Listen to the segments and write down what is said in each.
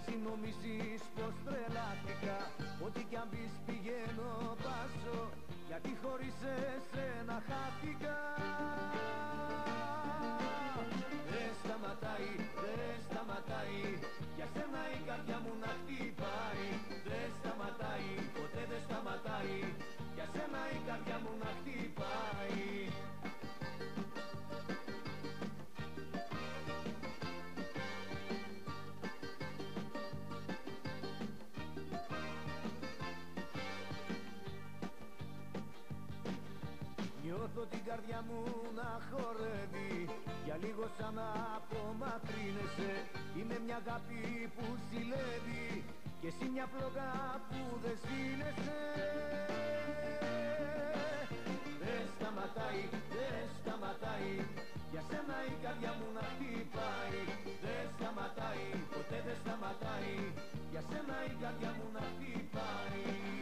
εσύ νομίζεις πως τρελάθηκα, ό,τι κι αν πεις πηγαίνω πάσω, γιατί χωρίς εσένα χάθηκα. Δεν σταματάει, δεν σταματάει, για σένα η καρδιά μου να χτυπάει. Δεν σταματάει, ποτέ δεν σταματάει, για σένα η καρδιά μου να χτυπάει. Νιώθω την καρδιά μου να χορεύει, για λίγο σαν να απομακρύνεσαι. Είμαι μια αγάπη που ζηλεύει και εσύ μια φλόγα που δεν σβήνεσαι. Δεν σταματάει, δεν σταματάει, για σένα η καρδιά μου να χτυπάει. Δεν σταματάει, ποτέ δεν σταματάει, για σένα η καρδιά μου να χτυπάει.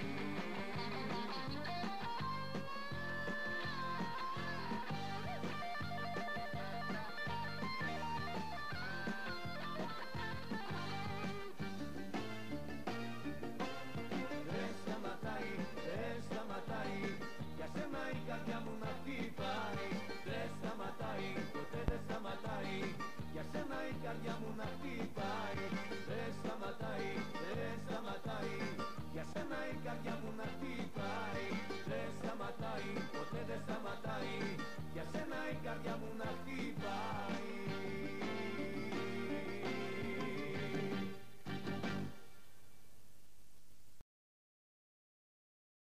Δεν σταματάει, για σένα η καρδιά μου να χτυπάει. Δεν σταματάει, ποτέ δεν σταματάει, για σένα η καρδιά μου να χτυπάει.